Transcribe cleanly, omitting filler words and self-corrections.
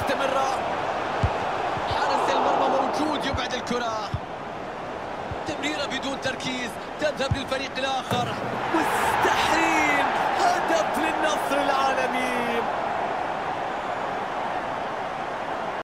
مستمرة. حارس المرمى موجود يبعد الكرة. تمريرة بدون تركيز تذهب للفريق الآخر. مستحيل